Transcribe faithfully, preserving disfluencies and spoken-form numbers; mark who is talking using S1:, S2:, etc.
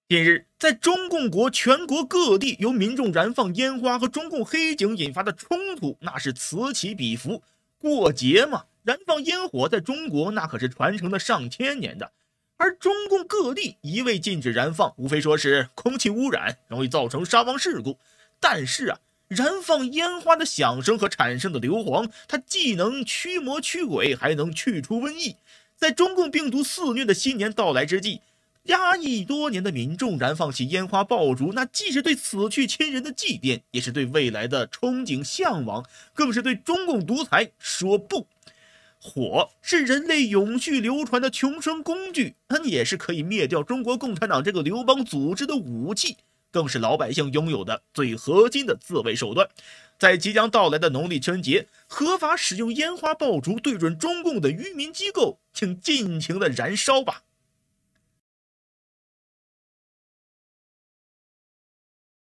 S1: 近日，在中共国全国各地，由民众燃放烟花和中共黑警引发的冲突，那是此起彼伏。过节嘛，燃放烟火在中国那可是传承了上千年的，而中共各地一味禁止燃放，无非说是空气污染，容易造成伤亡事故。但是啊，燃放烟花的响声和产生的硫磺，它既能驱魔驱鬼，还能去除瘟疫。在中共病毒肆虐的新年到来之际，压抑多年的民众燃放起烟花爆竹，那既是对死去亲人的祭奠，也是对未来的憧憬向往，更是对中共独裁说不。火是人类永续流传的穷生工具，它也是可以灭掉中国共产党这个流邦组织的武器，更是老百姓拥有的最核心的自卫手段。在即将到来的农历春节，合法使用烟花爆竹对准中共的愚民机构，请尽情的燃烧吧。